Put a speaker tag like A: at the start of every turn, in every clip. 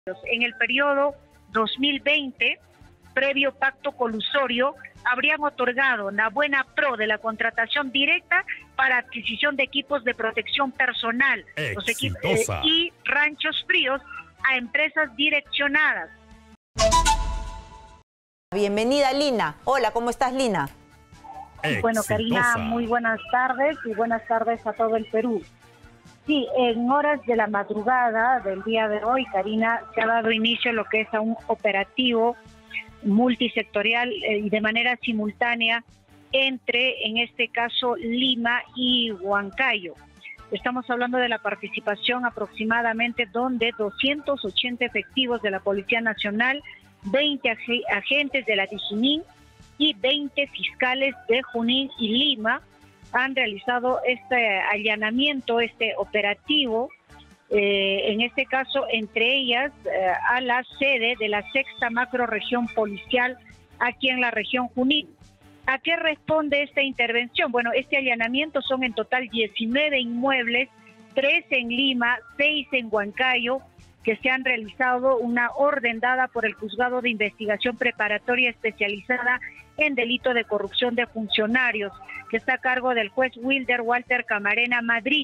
A: En el periodo 2020, previo pacto colusorio, habrían otorgado la buena pro de la contratación directa para adquisición de equipos de protección personal y ranchos fríos a empresas direccionadas.
B: Bienvenida, Lina. Hola, ¿cómo estás, Lina?
A: Bueno, Karina, muy buenas tardes y buenas tardes a todo el Perú. Sí, en horas de la madrugada del día de hoy, Karina, se ha dado inicio a lo que es a un operativo multisectorial y de manera simultánea entre, en este caso, Lima y Huancayo. Estamos hablando de la participación aproximadamente donde 280 efectivos de la Policía Nacional, 20 agentes de la DIJÍNIN y 20 fiscales de Junín y Lima han realizado este allanamiento, este operativo, en este caso entre ellas a la sede de la 6ª macrorregión policial aquí en la región Junín. ¿A qué responde esta intervención? Bueno, este allanamiento son en total 19 inmuebles, 3 en Lima, 6 en Huancayo, que se han realizado una orden dada por el Juzgado de Investigación Preparatoria Especializada en Delito de Corrupción de Funcionarios, que está a cargo del juez Wilder Walter Camarena Madrid,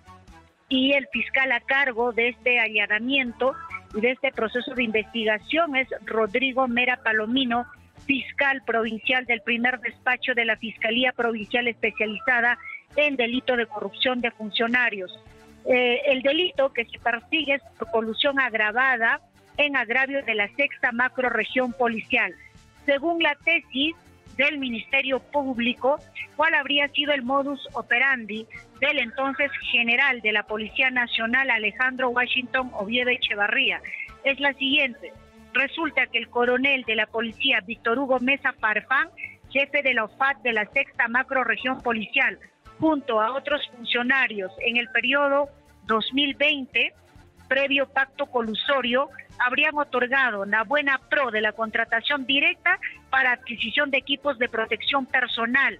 A: y el fiscal a cargo de este allanamiento y de este proceso de investigación es Rodrigo Mera Palomino, fiscal provincial del primer despacho de la Fiscalía Provincial Especializada en Delito de Corrupción de Funcionarios. El delito que se persigue es por colusión agravada en agravio de la 6ª macrorregión policial. Según la tesis del Ministerio Público, ¿cuál habría sido el modus operandi del entonces general de la Policía Nacional, Alejandro Washington Oviedo Echevarría? Es la siguiente. Resulta que el coronel de la policía, Víctor Hugo Mesa Farfán, jefe de la OFAT de la 6ª macrorregión policial, junto a otros funcionarios en el periodo 2020, previo pacto colusorio, habrían otorgado la buena pro de la contratación directa para adquisición de equipos de protección personal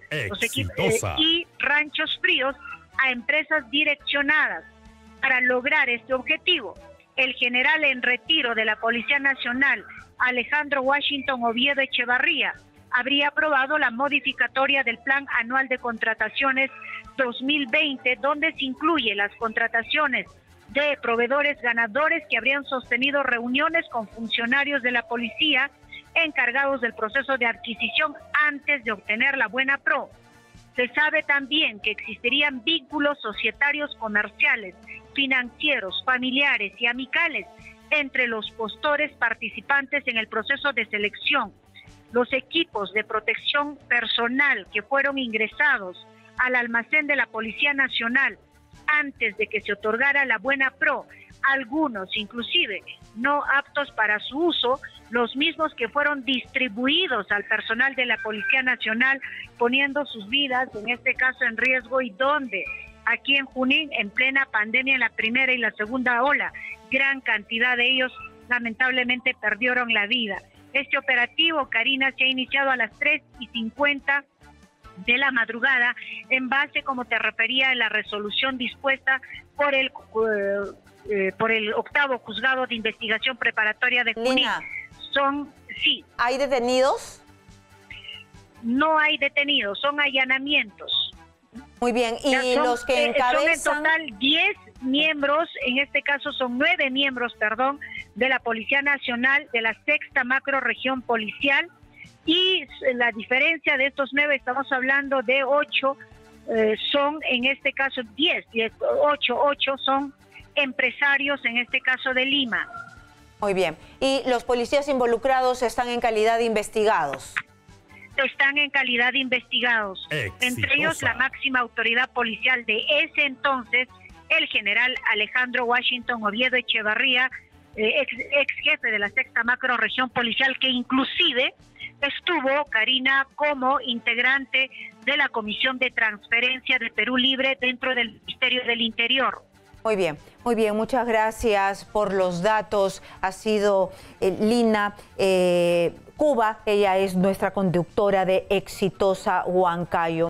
A: y ranchos fríos a empresas direccionadas. Para lograr este objetivo, el general en retiro de la Policía Nacional, Alejandro Washington Oviedo Echevarría, habría aprobado la modificatoria del Plan Anual de Contrataciones 2020, donde se incluye las contrataciones de proveedores ganadores que habrían sostenido reuniones con funcionarios de la policía encargados del proceso de adquisición antes de obtener la buena pro. Se sabe también que existirían vínculos societarios comerciales, financieros, familiares y amicales entre los postores participantes en el proceso de selección. Los equipos de protección personal que fueron ingresados al almacén de la Policía Nacional antes de que se otorgara la buena pro, algunos inclusive no aptos para su uso, los mismos que fueron distribuidos al personal de la Policía Nacional, poniendo sus vidas, en este caso, en riesgo, y donde aquí en Junín, en plena pandemia, en la primera y la segunda ola, gran cantidad de ellos lamentablemente perdieron la vida. Este operativo, Karina, se ha iniciado a las 3:50 de la madrugada, en base, como te refería, en la resolución dispuesta por el 8º Juzgado de Investigación Preparatoria de Junín.
B: Lina,
A: sí.
B: ¿hay detenidos?
A: No hay detenidos, son allanamientos.
B: Muy bien, y los que encabezan...
A: Son en total 10 miembros, en este caso son 9 miembros, de la Policía Nacional, de la 6ª macrorregión policial, y la diferencia de estos 9, estamos hablando de 8, son en este caso 8 son empresarios, en este caso de Lima.
B: Muy bien, y los policías involucrados están en calidad de investigados.
A: Están en calidad de investigados, entre ellos la máxima autoridad policial de ese entonces, el general Alejandro Washington Oviedo Echevarría, ex jefe de la 6ª macrorregión policial, que inclusive estuvo, Karina, como integrante de la Comisión de Transferencia de Perú Libre dentro del Ministerio del Interior.
B: Muy bien, muchas gracias por los datos. Ha sido Lina Cuba, ella es nuestra conductora de Exitosa Huancayo.